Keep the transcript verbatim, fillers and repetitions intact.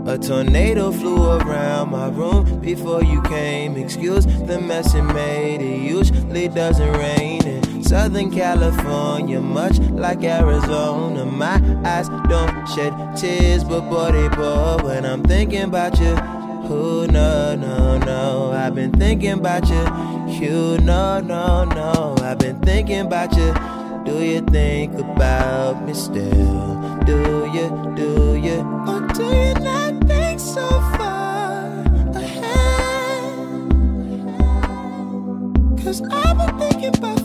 A tornado flew around my room before you came. Excuse the mess it made. It usually doesn't rain in Southern California, much like Arizona. My eyes don't shed tears, but boy they pour when I'm thinking about you. Who no, no, no, I've been thinking about you. You no, no, no, I've been thinking about you. Do you think about me still? Do you, do you, or do you not think so far ahead? Cause I've been thinking about